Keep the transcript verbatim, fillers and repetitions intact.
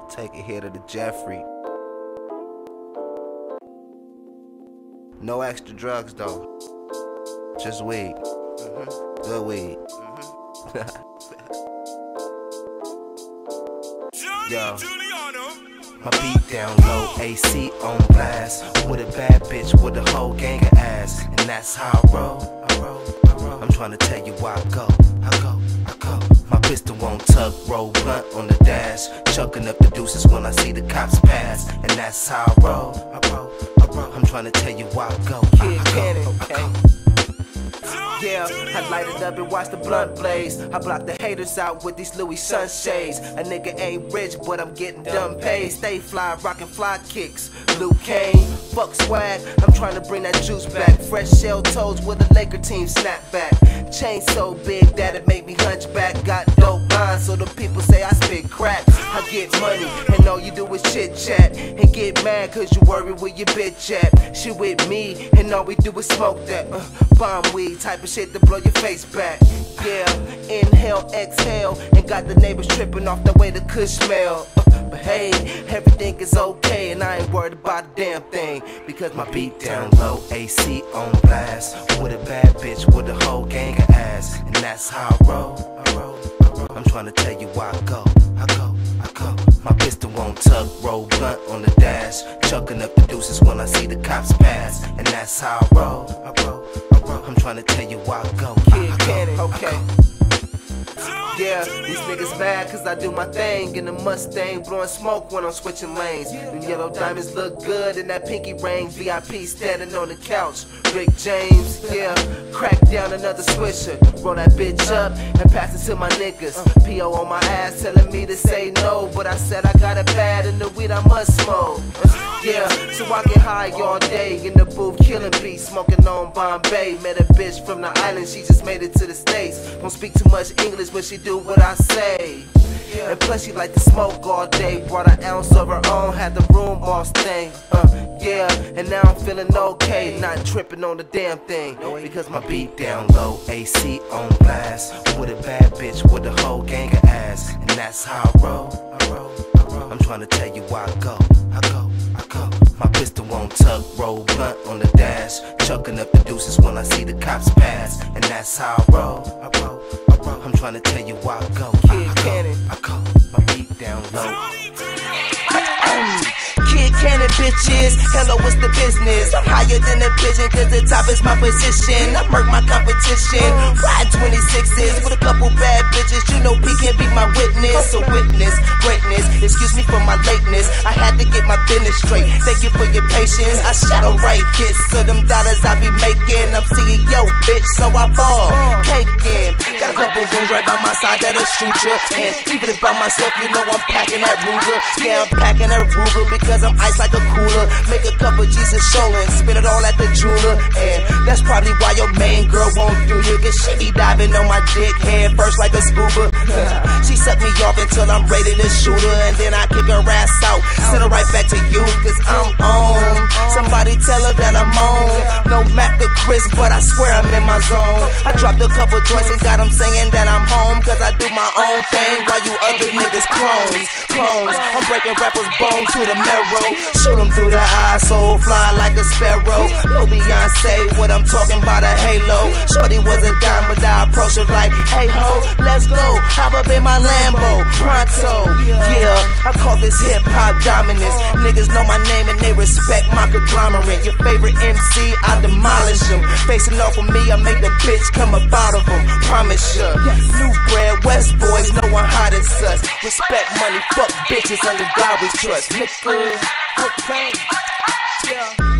Take it here to the Jeffrey. No extra drugs though. Just weed. Mm-hmm. Good weed. Mm-hmm. Yo. My beat down low, A C on blast. With a bad bitch with a whole gang of ass. And that's how I roll. I roll, I roll. I'm trying to tell you why I go. I go, I go. My pistol won't tuck, roll blunt on the dash. Chucking up the deuces when I see the cops pass. And that's how I roll. I roll, I roll. I'm trying to tell you why I go. Kid Cannon, okay. Yeah, I light it up and watch the blunt blaze. I block the haters out with these Louis sunshades. A nigga ain't rich, but I'm getting dumb paid. Stay fly, rockin' fly kicks. Luke Kane, fuck swag. I'm trying to bring that juice back. Fresh shell toes with a Laker team snapback. Chain so big that it make me hunchback. Got dope lines so the people say I spit crack. I get money and all you do is chit chat. And get mad cause you worry where your bitch at. She with me and all we do is smoke that uh, bomb weed type of shit to blow your face back. Yeah, inhale, exhale, and got the neighbors tripping off the way the kush smell. Uh, but hey, everything is okay, and I ain't worried about a damn thing because my beat down low, A C on blast. With a bad bitch with a whole gang of ass, and that's how I roll. I roll, I roll. I'm trying to tell you why I go. I go, I go. My pistol won't tuck, roll blunt on the dash. Chucking up the deuces when I see the cops pass, and that's how I roll. I roll. I'm trying to tell you why I go. Kid Cannon, okay. Yeah, these niggas mad cause I do my thing in a Mustang, blowing smoke when I'm switching lanes. Them yellow diamonds look good in that pinky ring. V I P standing on the couch. Rick James, yeah, crack down another swisher. Roll that bitch up and pass it to my niggas. P O on my ass telling me to say no, but I said I got it bad and the weed I must smoke. Yeah, so I get high all day in the booth, killing beats, smoking on Bombay. Met a bitch from the island, she just made it to the States. Don't speak too much English, but she do what I say. And plus she like to smoke all day. Brought an ounce of her own, had the room all stained. Uh, yeah, and now I'm feeling okay, not tripping on the damn thing. Because my beat down low, A C on blast. With a bad bitch with a whole gang of ass, and that's how I roll. I roll, I roll. I'm trying to tell you why I go. I go, I go. My pistol won't tuck, roll blunt on the dash. Chucking up the deuces when I see the cops pass, and that's how I roll. I roll, I roll. I'm trying to tell you why I go. Kid Cannon, I go. My beat down low. Kid Cannon, bitches, hello, what's the business? I'm higher than a pigeon, cause the top is my position. I murk my competition, ride twenty-sixes with a couple bad bitches. You know P can't be my witness, so witness greatness. Excuse me for my lateness, I had to get my business straight. Thank you for your patience, I shadow right kids of them dollars I be making. I'm C E O, bitch, so I ball, caking. Got a couple rooms right by my side that'll shoot ya. And even if by myself, you know I'm packing that Ruger. Yeah, I'm packing that Ruger because I'm ice like a cooler. Make a cup of Jesus Sholin, spit it all at the jeweler. And that's probably why your main girl won't do you, cause she be diving on my dick head first like a scuba. She suck me off until I'm ready to shoot her, and then I kick her ass out, send her right back to you, cause I'm on. Somebody tell her that I'm on. No Mac to Chris, but I swear I'm in my zone. I dropped a couple joints and got them saying that I'm home, cause I do my own thing while you other niggas clones. Clones, I'm breaking rappers' bones to the marrow. Shoot them through the eye, soul fly like a sparrow. No Beyonce, what I'm talking about a halo. Shorty was a dime, but I approached her like, hey ho, let's go. Hop up in my Lambo, pronto. Yeah, I call this hip hop dominance. Niggas know my name and they respect my conglomerate. Your favorite M C, I demolish him. Facing off with me, I make the bitch come up out of him. Promise ya. New bread, West boys, no one hot as us. Respect money, fuck bitches, under God we trust. Nigga, okay. Yeah.